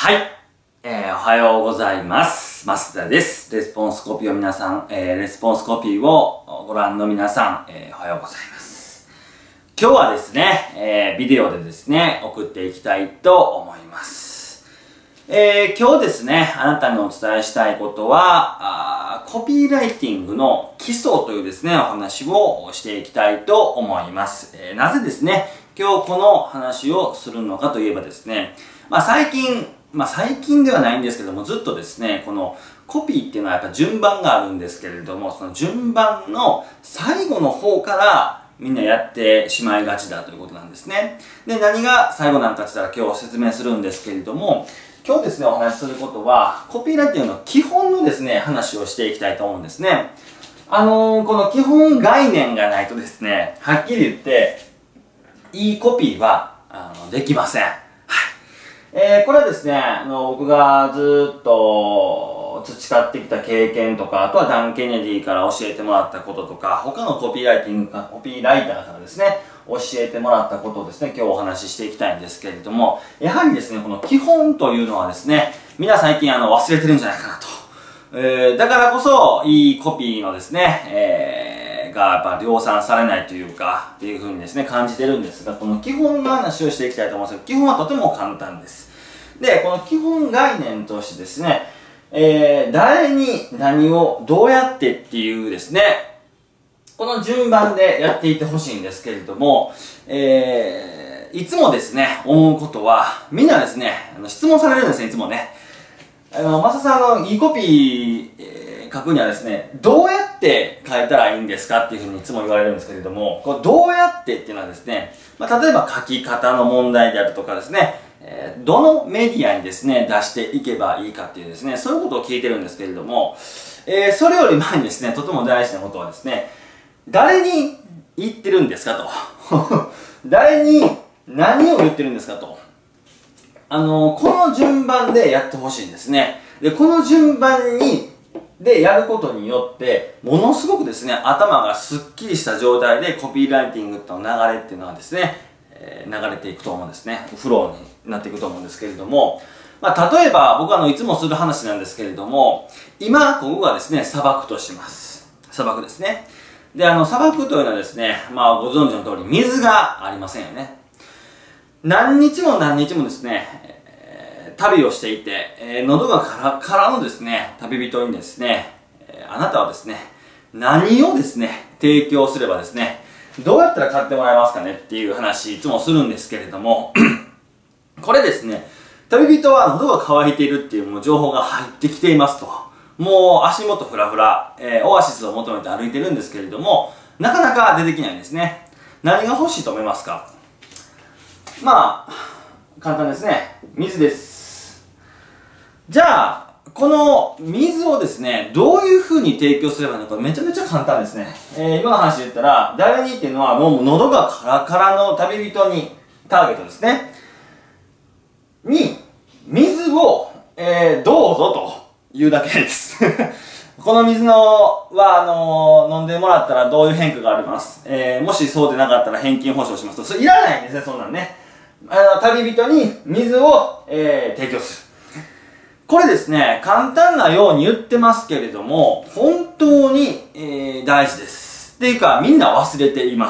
はい。おはようございます。増田です。レスポンスコピーを皆さん、レスポンスコピーをご覧の皆さん、おはようございます。今日はですね、ビデオでですね、送っていきたいと思います。今日ですね、あなたにお伝えしたいことは、コピーライティングの基礎というですね、お話をしていきたいと思います。なぜですね、今日この話をするのかといえばですね、最近ではないんですけども、ずっとですね、このコピーっていうのはやっぱ順番があるんですけれども、その順番の最後の方からみんなやってしまいがちだということなんですね。で、何が最後なんかって言ったら今日説明するんですけれども、今日ですね、お話しすることは、コピーライティングの基本のですね、話をしていきたいと思うんですね。この基本概念がないとですね、はっきり言って、いいコピーは、できません。これはですね、僕がずっと培ってきた経験とか、あとはダン・ケネディから教えてもらったこととか、他のコピーライターからですね、教えてもらったことをですね、今日お話ししていきたいんですけれども、やはりですね、この基本というのはですね、みんな最近忘れてるんじゃないかなと。だからこそ、いいコピーのですね、がやっぱ量産されないというか、っていう風にですね、感じてるんですが、この基本の話をしていきたいと思うんですけど、基本はとても簡単です。で、この基本概念としてですね、誰に何をどうやってっていうですね、この順番でやっていってほしいんですけれども、いつもですね、思うことは、みんなですね、質問されるんですね、いつもね。マサさんいいコピー、書くにはですね、どうやって書いたらいいんですかっていうふうにいつも言われるんですけれども、これどうやってっていうのはですね、例えば書き方の問題であるとかですね、どのメディアにですね、出していけばいいかっていうですね、そういうことを聞いてるんですけれども、それより前にですね、とても大事なことはですね、誰に言ってるんですかと。誰に何を言ってるんですかと。この順番でやってほしいんですね。で、この順番でやることによって、ものすごくですね、頭がスッキリした状態でコピーライティングの流れっていうのはですね、流れていくと思うんですね。フローになっていくと思うんですけれども、例えば僕はいつもする話なんですけれども、今、ここがですね、砂漠とします。砂漠ですね。で、砂漠というのはですね、ご存知の通り、水がありませんよね。何日も何日もですね、旅をしていて、喉がカラカラのですね、旅人にですね、あなたはですね、何をですね、提供すればですね、どうやったら買ってもらえますかねっていう話いつもするんですけれどもこれですね、旅人は喉が渇いているっていうもう情報が入ってきていますと。もう足元フラフラ、オアシスを求めて歩いてるんですけれども、なかなか出てきないんですね。何が欲しいと思いますか？簡単ですね。水です。じゃあ、この水をですね、どういう風に提供すればいいのかめちゃめちゃ簡単ですね。今の話で言ったら、誰にっていうのはもう喉がカラカラの旅人にターゲットですね。に、水を、どうぞというだけです。この水飲んでもらったらどういう変化があります。もしそうでなかったら返金保証しますと。それいらないんですね、そんなんね。旅人に水を、提供する。これですね、簡単なように言ってますけれども、本当に、大事です。っていうか、みんな忘れています。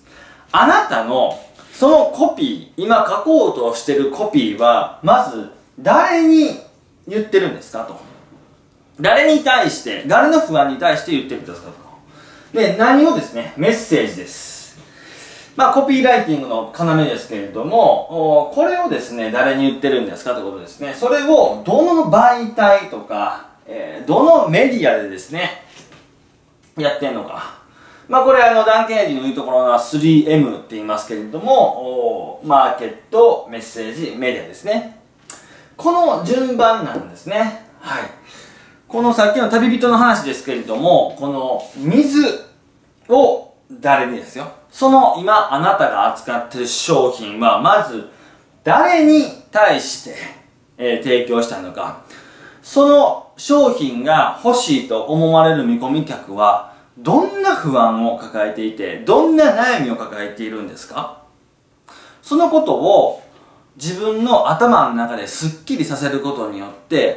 あなたの、そのコピー、今書こうとしてるコピーは、まず、誰に言ってるんですかと。誰に対して、誰の不安に対して言ってるんですかと。で、何をですね、メッセージです。コピーライティングの要ですけれども、これをですね、誰に言ってるんですかということですね。それを、どの媒体とか、どのメディアでですね、やってんのか。これダン・ケネディの言うところの 3M って言いますけれども、マーケット、メッセージ、メディアですね。この順番なんですね。はい。このさっきの旅人の話ですけれども、この水を誰にですよ。その今あなたが扱っている商品はまず誰に対して、提供したのか。その商品が欲しいと思われる見込み客はどんな不安を抱えていて、どんな悩みを抱えているんですか？そのことを自分の頭の中ですっきりさせることによって、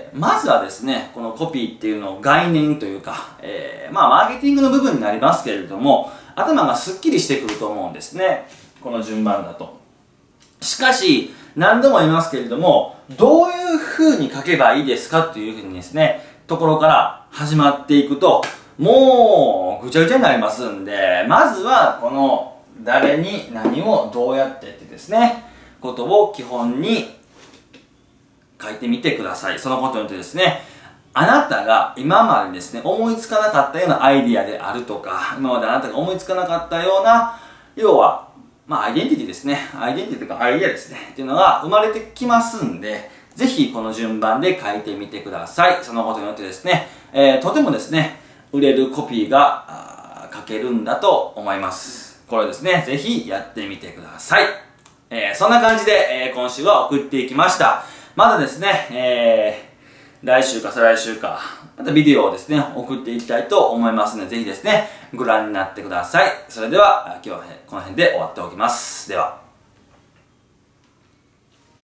まずはですね、このコピーっていうのを概念というか、マーケティングの部分になりますけれども、頭がすっきりしてくると思うんですね。この順番だと。しかし、何度も言いますけれども、どういう風に書けばいいですかという風にですね、ところから始まっていくと、もうぐちゃぐちゃになりますんで、まずはこの誰に何をどうやってってですね、ことを基本に書いてみてください。そのことによってですね、あなたが今までですね、思いつかなかったようなアイディアであるとか、今まであなたが思いつかなかったような、要は、アイデンティティですね。アイデンティティというかアイディアですね。っていうのが生まれてきますんで、ぜひこの順番で書いてみてください。そのことによってですね、とてもですね、売れるコピーが書けるんだと思います。これですね、ぜひやってみてください。そんな感じで、今週は送っていきました。まだですね、来週か再来週か、またビデオをですね、送っていきたいと思いますので、ぜひですね、ご覧になってください。それでは、今日はこの辺で終わっておきます。では。